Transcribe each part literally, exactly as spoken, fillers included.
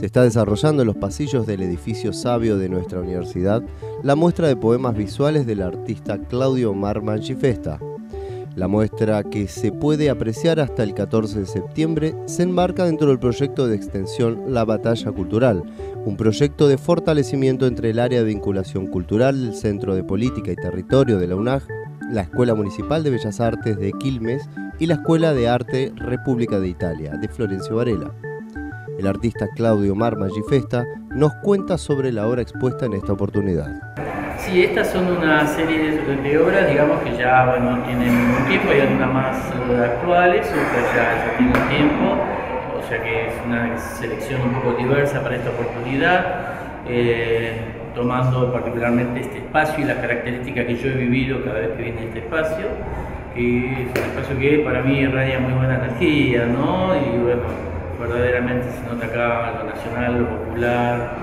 Se está desarrollando en los pasillos del edificio Sabio de nuestra universidad la muestra de poemas visuales del artista Claudio Omar Mangifesta. La muestra, que se puede apreciar hasta el catorce de septiembre, se enmarca dentro del proyecto de extensión La Batalla Cultural, un proyecto de fortalecimiento entre el área de vinculación cultural del Centro de Política y Territorio de la U N A G, la Escuela Municipal de Bellas Artes de Quilmes y la Escuela de Arte República de Italia de Florencio Varela. El artista Claudio Omar Mangifesta nos cuenta sobre la obra expuesta en esta oportunidad. Sí, estas son una serie de, de obras, digamos, que ya bueno, tienen un tiempo, hay algunas más uh, actuales, otras ya, ya tienen tiempo, o sea que es una selección un poco diversa para esta oportunidad, eh, tomando particularmente este espacio y las características que yo he vivido cada vez que viene a este espacio, que es un espacio que para mí irradia muy buena energía, ¿no? Y bueno, verdaderamente se nota acá lo nacional, lo popular.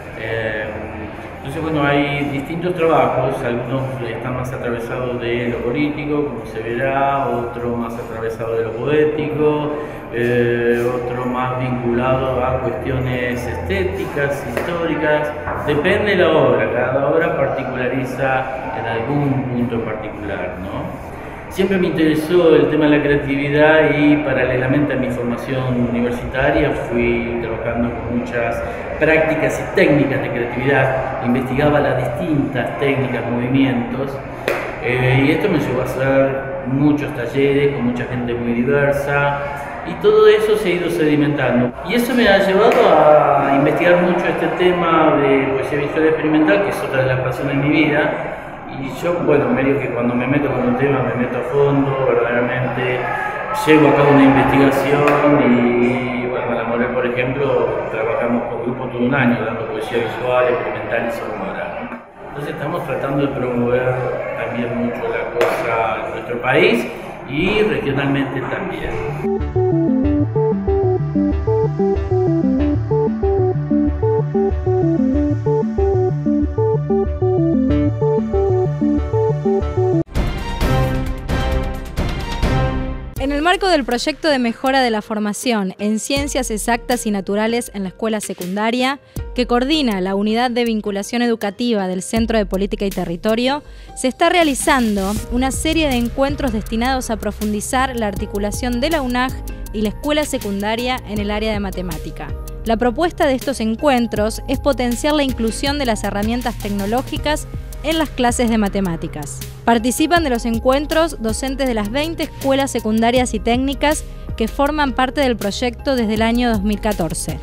Eh, entonces, bueno, hay distintos trabajos, algunos están más atravesados de lo político, como se verá, otro más atravesado de lo poético, eh, otro más vinculado a cuestiones estéticas, históricas. Depende de la obra, cada obra particulariza en algún punto en particular, ¿no? Siempre me interesó el tema de la creatividad y paralelamente a mi formación universitaria fui trabajando con muchas prácticas y técnicas de creatividad, investigaba las distintas técnicas, movimientos, eh, y esto me llevó a hacer muchos talleres con mucha gente muy diversa y todo eso se ha ido sedimentando. Y eso me ha llevado a investigar mucho este tema de poesía visual experimental, que es otra de las pasiones de mi vida. Y yo, bueno, medio que cuando me meto con un tema me meto a fondo, verdaderamente llevo a cabo una investigación y, bueno, en la Morel, por ejemplo, trabajamos con grupo todo un año dando poesía visual, experimental y sonora. Entonces estamos tratando de promover también mucho la cosa en nuestro país y regionalmente también. En el marco del proyecto de mejora de la formación en Ciencias Exactas y Naturales en la Escuela Secundaria, que coordina la Unidad de Vinculación Educativa del Centro de Política y Territorio, se está realizando una serie de encuentros destinados a profundizar la articulación de la U N A G y la Escuela Secundaria en el área de matemática. La propuesta de estos encuentros es potenciar la inclusión de las herramientas tecnológicas en las clases de matemáticas. Participan de los encuentros docentes de las veinte escuelas secundarias y técnicas que forman parte del proyecto desde el año dos mil catorce.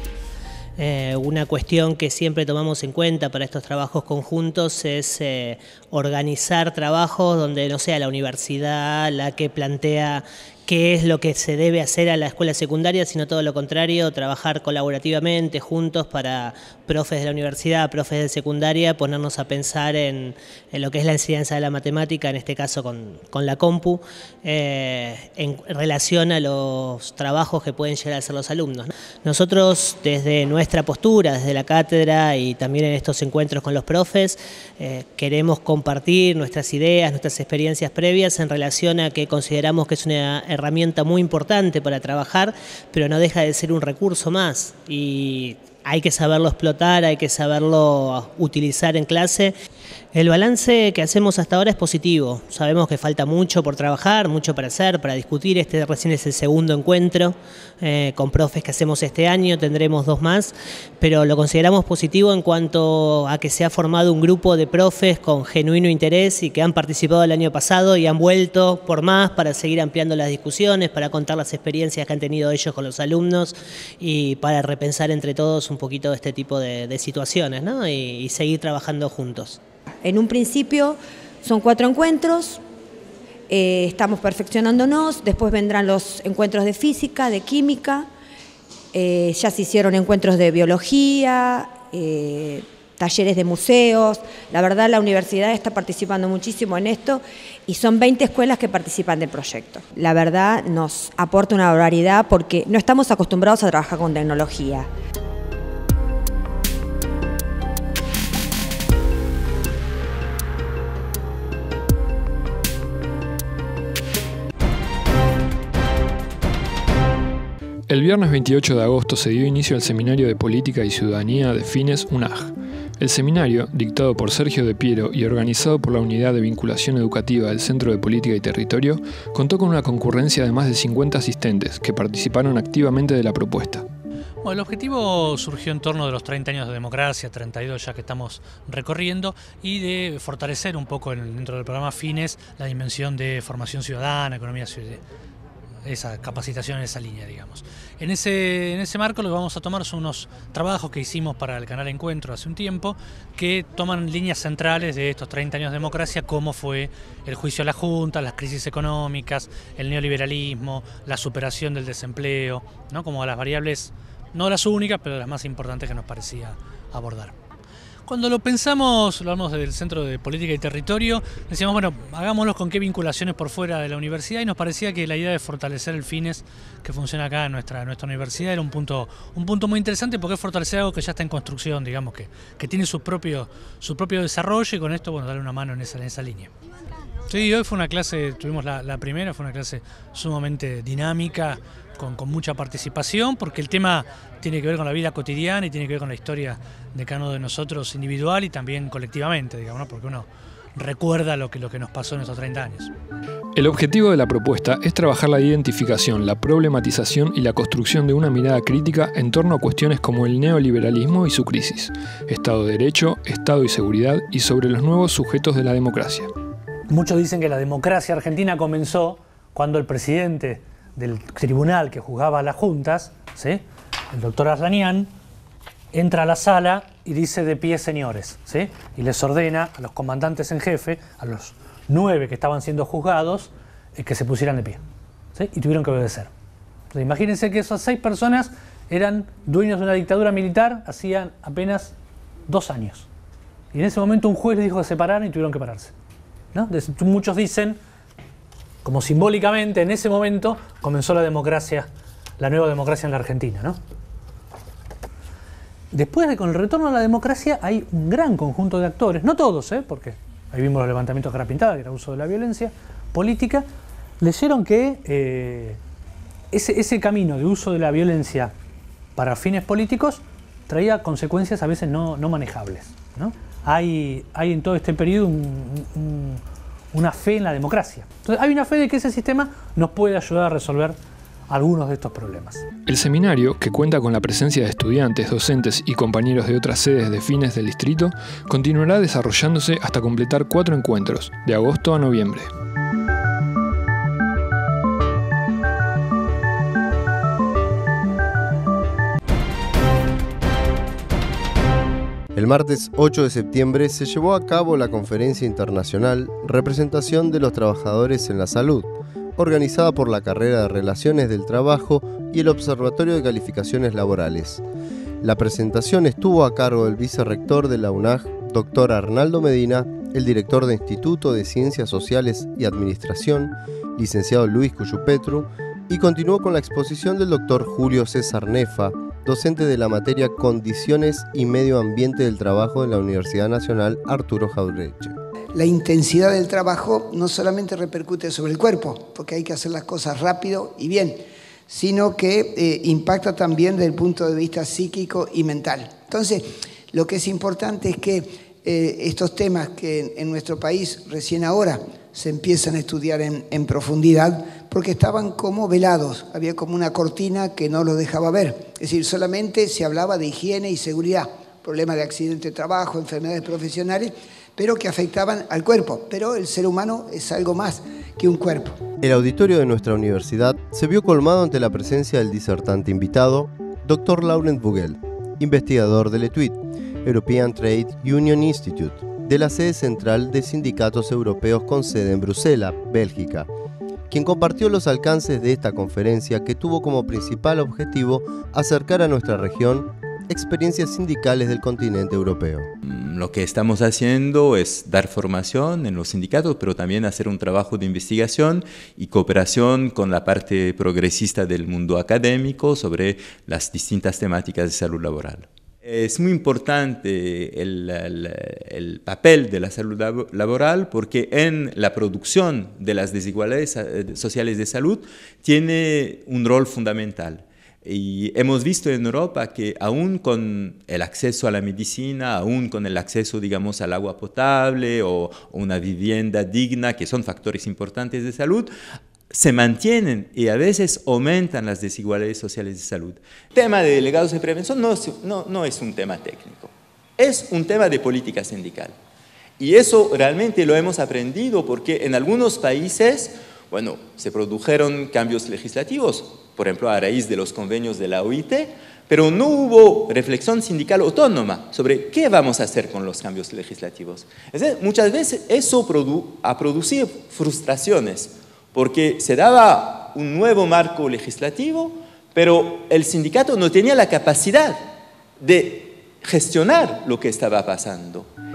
Eh, una cuestión que siempre tomamos en cuenta para estos trabajos conjuntos es eh, organizar trabajos donde no sea la universidad la que plantea qué es lo que se debe hacer a la escuela secundaria, sino todo lo contrario, trabajar colaborativamente, juntos, para profes de la universidad, profes de secundaria, ponernos a pensar en, en lo que es la enseñanza de la matemática, en este caso con, con la compu, eh, en relación a los trabajos que pueden llegar a hacer los alumnos, ¿no? Nosotros, desde nuestra postura, desde la cátedra y también en estos encuentros con los profes, eh, queremos compartir nuestras ideas, nuestras experiencias previas en relación a que consideramos que es una herramienta muy importante para trabajar, pero no deja de ser un recurso más y hay que saberlo explotar, hay que saberlo utilizar en clase. El balance que hacemos hasta ahora es positivo. Sabemos que falta mucho por trabajar, mucho para hacer, para discutir. Este recién es el segundo encuentro eh, con profes que hacemos este año, tendremos dos más, pero lo consideramos positivo en cuanto a que se ha formado un grupo de profes con genuino interés y que han participado el año pasado y han vuelto por más para seguir ampliando las discusiones, para contar las experiencias que han tenido ellos con los alumnos y para repensar entre todos un poquito este tipo de, de situaciones, ¿no? y, y seguir trabajando juntos. En un principio son cuatro encuentros, eh, estamos perfeccionándonos, después vendrán los encuentros de física, de química, eh, ya se hicieron encuentros de biología, eh, talleres de museos. La verdad, la universidad está participando muchísimo en esto y son veinte escuelas que participan del proyecto. La verdad nos aporta una barbaridad porque no estamos acostumbrados a trabajar con tecnología. El viernes veintiocho de agosto se dio inicio al Seminario de Política y Ciudadanía de Fines U N A G. El seminario, dictado por Sergio de Piero y organizado por la Unidad de Vinculación Educativa del Centro de Política y Territorio, contó con una concurrencia de más de cincuenta asistentes que participaron activamente de la propuesta. Bueno, el objetivo surgió en torno de los treinta años de democracia, treinta y dos ya que estamos recorriendo, y de fortalecer un poco dentro del programa Fines la dimensión de formación ciudadana, economía ciudadana, esa capacitación en esa línea, digamos. En ese, en ese marco lo que vamos a tomar son unos trabajos que hicimos para el canal Encuentro hace un tiempo, que toman líneas centrales de estos treinta años de democracia, como fue el juicio a la Junta, las crisis económicas, el neoliberalismo, la superación del desempleo, ¿no? Como las variables, no las únicas, pero las más importantes que nos parecía abordar. Cuando lo pensamos, lo hablamos del Centro de Política y Territorio, decíamos, bueno, hagámoslo con qué vinculaciones por fuera de la universidad, y nos parecía que la idea de fortalecer el Fines que funciona acá en nuestra, nuestra universidad era un punto, un punto muy interesante, porque es fortalecer algo que ya está en construcción, digamos, que, que tiene su propio, su propio desarrollo, y con esto, bueno, darle una mano en esa, en esa línea. Sí, hoy fue una clase, tuvimos la, la primera, fue una clase sumamente dinámica, Con, con mucha participación, porque el tema tiene que ver con la vida cotidiana y tiene que ver con la historia de cada uno de nosotros individual y también colectivamente, digamos, ¿no? Porque uno recuerda lo que, lo que nos pasó en esos treinta años. El objetivo de la propuesta es trabajar la identificación, la problematización y la construcción de una mirada crítica en torno a cuestiones como el neoliberalismo y su crisis, Estado de Derecho, Estado y seguridad, y sobre los nuevos sujetos de la democracia. Muchos dicen que la democracia argentina comenzó cuando el presidente del tribunal que juzgaba a las juntas, ¿sí?, el doctor Arlanian, entra a la sala y dice: de pie, señores, ¿sí?, y les ordena a los comandantes en jefe, a los nueve que estaban siendo juzgados, eh, que se pusieran de pie, ¿sí?, y tuvieron que obedecer. Entonces, imagínense que esas seis personas eran dueños de una dictadura militar hacían apenas dos años. Y en ese momento un juez les dijo que se pararan y tuvieron que pararse, ¿no? Entonces, muchos dicen, como simbólicamente, en ese momento comenzó la democracia, la nueva democracia en la Argentina, ¿no? Después de con el retorno a la democracia hay un gran conjunto de actores, no todos, ¿eh? Porque ahí vimos los levantamientos de cara pintada, que era uso de la violencia política, leyeron que eh, ese, ese camino de uso de la violencia para fines políticos traía consecuencias a veces no, no manejables, ¿no? Hay, hay en todo este periodo un, un, una fe en la democracia. Entonces hay una fe de que ese sistema nos puede ayudar a resolver algunos de estos problemas. El seminario, que cuenta con la presencia de estudiantes, docentes y compañeros de otras sedes de Fines del distrito, continuará desarrollándose hasta completar cuatro encuentros, de agosto a noviembre. El martes ocho de septiembre se llevó a cabo la Conferencia Internacional Representación de los Trabajadores en la Salud, organizada por la Carrera de Relaciones del Trabajo y el Observatorio de Calificaciones Laborales. La presentación estuvo a cargo del vicerrector de la U N A G, doctor Arnaldo Medina, el director de Instituto de Ciencias Sociales y Administración, licenciado Luis Cuyupetru, y continuó con la exposición del doctor Julio César Nefa, docente de la materia Condiciones y Medio Ambiente del Trabajo en la Universidad Nacional Arturo Jauretche. La intensidad del trabajo no solamente repercute sobre el cuerpo, porque hay que hacer las cosas rápido y bien, sino que eh, impacta también desde el punto de vista psíquico y mental. Entonces, lo que es importante es que eh, estos temas que en, en nuestro país recién ahora se empiezan a estudiar en, en profundidad, porque estaban como velados, había como una cortina que no los dejaba ver. Es decir, solamente se hablaba de higiene y seguridad, problemas de accidente de trabajo, enfermedades profesionales, pero que afectaban al cuerpo. Pero el ser humano es algo más que un cuerpo. El auditorio de nuestra universidad se vio colmado ante la presencia del disertante invitado, doctor Laurent Vogel, investigador del E T U I D, European Trade Union Institute, de la sede central de sindicatos europeos con sede en Bruselas, Bélgica, quien compartió los alcances de esta conferencia que tuvo como principal objetivo acercar a nuestra región experiencias sindicales del continente europeo. Lo que estamos haciendo es dar formación en los sindicatos, pero también hacer un trabajo de investigación y cooperación con la parte progresista del mundo académico sobre las distintas temáticas de salud laboral. Es muy importante el, el, el papel de la salud laboral porque en la producción de las desigualdades sociales de salud tiene un rol fundamental. Y hemos visto en Europa que aún con el acceso a la medicina, aún con el acceso, digamos, al agua potable o una vivienda digna, que son factores importantes de salud, se mantienen y a veces aumentan las desigualdades sociales de salud. El tema de delegados de prevención no es, no, no es un tema técnico, es un tema de política sindical. Y eso realmente lo hemos aprendido porque en algunos países, bueno, se produjeron cambios legislativos, por ejemplo, a raíz de los convenios de la O I T, pero no hubo reflexión sindical autónoma sobre qué vamos a hacer con los cambios legislativos. Es decir, muchas veces eso produ ha producido frustraciones, porque se daba un nuevo marco legislativo, pero el sindicato no tenía la capacidad de gestionar lo que estaba pasando.